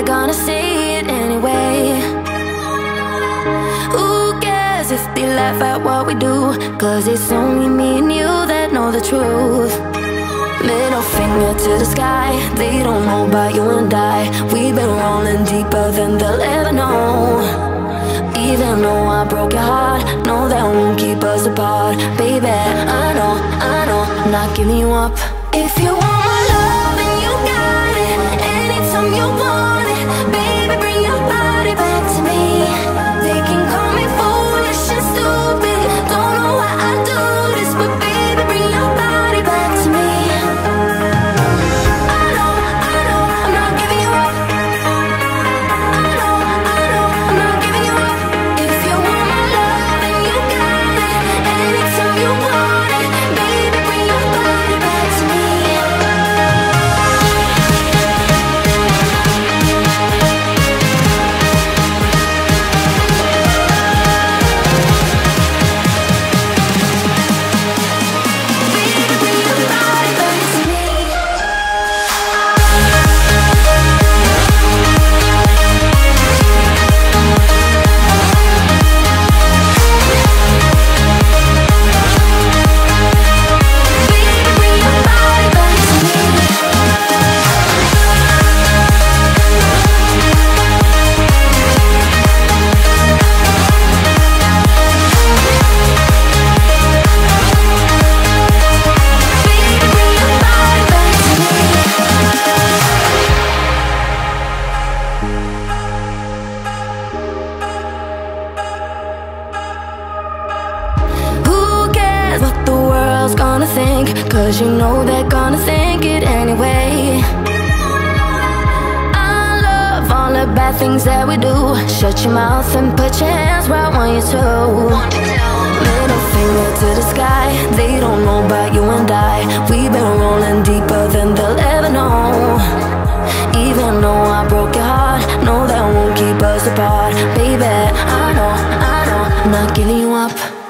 they're gonna say it anyway. Who cares if they laugh at what we do? 'Cause it's only me and you that know the truth. Middle finger to the sky, they don't know about you and I. We've been rolling deeper than they'll ever know. Even though I broke your heart, no, that won't keep us apart. Baby, I know, I'm not giving you up. If you want my love, then you got it. Anytime you want it, baby, bring your body back to me. They can call me foolish and stupid, don't know why I do this, but baby, bring your body back to me. I know, I'm not giving you up. I know, I'm not giving you up. If you want my love, then you got it. Anytime you want it, baby, bring your body back to me. What the world's gonna think, 'cause you know they're gonna think it anyway. I love all the bad things that we do. Shut your mouth and put your hands where I want you to. Middle finger to the sky, they don't know about you and I. We've been rolling deeper than they'll ever know. Even though I broke your heart, no, that won't keep us apart. Baby, I know, I'm not giving you up.